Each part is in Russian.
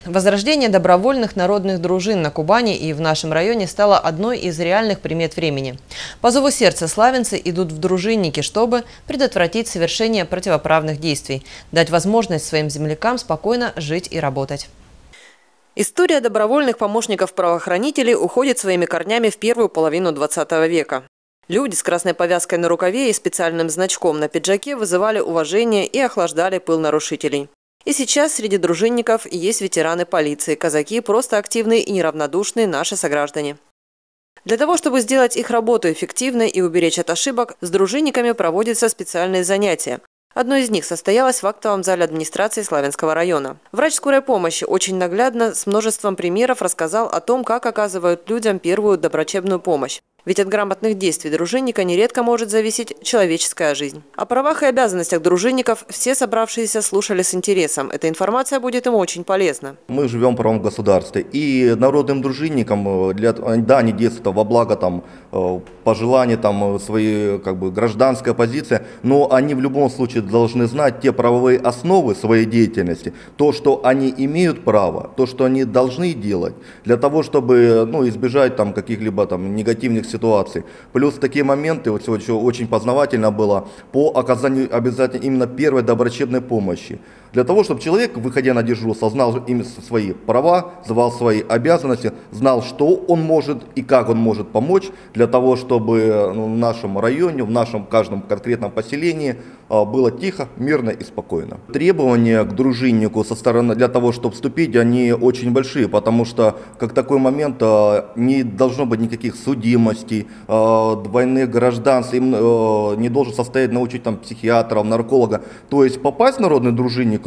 Возрождение добровольных народных дружин на Кубани и в нашем районе стало одной из реальных примет времени. По зову сердца славянцы идут в дружинники, чтобы предотвратить совершение противоправных действий, дать возможность своим землякам спокойно жить и работать. История добровольных помощников правоохранителей уходит своими корнями в первую половину 20 века. Люди с красной повязкой на рукаве и специальным значком на пиджаке вызывали уважение и охлаждали пыл нарушителей. И сейчас среди дружинников есть ветераны полиции, казаки, просто активные и неравнодушные наши сограждане. Для того, чтобы сделать их работу эффективной и уберечь от ошибок, с дружинниками проводятся специальные занятия. Одно из них состоялось в актовом зале администрации Славянского района. Врач скорой помощи очень наглядно, с множеством примеров рассказал о том, как оказывают людям первую доброчебную помощь. Ведь от грамотных действий дружинника нередко может зависеть человеческая жизнь. О правах и обязанностях дружинников все собравшиеся слушали с интересом. Эта информация будет им очень полезна. Мы живем в правом государстве. И народным дружинникам, да, они действуют во благо пожеланий, своей гражданской позиции, но они в любом случае должны знать те правовые основы своей деятельности, то, что они имеют право, то, что они должны делать, для того, чтобы избежать каких-либо негативных ситуаций. Плюс такие моменты, вот сегодня очень познавательно было, по оказанию обязательно именно первой доброчебной помощи. Для того, чтобы человек, выходя на дежурство, знал свои права, знал свои обязанности, знал, что он может и как он может помочь, для того, чтобы в нашем районе, в нашем каждом конкретном поселении было тихо, мирно и спокойно. Требования к дружиннику со стороны для того, чтобы вступить, они очень большие, потому что как такой момент не должно быть никаких судимостей, двойных гражданств, им не должен состоять научить психиатров, нарколога. То есть попасть в народный дружинник,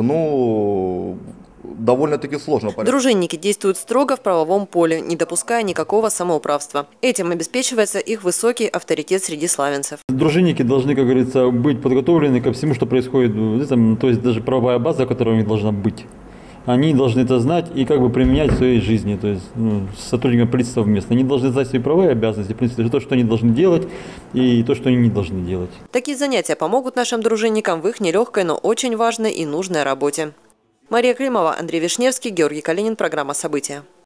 довольно-таки сложно. Дружинники действуют строго в правовом поле, не допуская никакого самоуправства. Этим обеспечивается их высокий авторитет среди славянцев. Дружинники должны, как говорится, быть подготовлены ко всему, что происходит, то есть даже правовая база, которая у них должна быть. Они должны это знать и применять в своей жизни, то есть с сотрудниками полиции совместно. Они должны знать свои права и обязанности, в принципе, то, что они должны делать, и то, что они не должны делать. Такие занятия помогут нашим дружинникам в их нелегкой, но очень важной и нужной работе. Мария Климова, Андрей Вишневский, Георгий Калинин. Программа «События».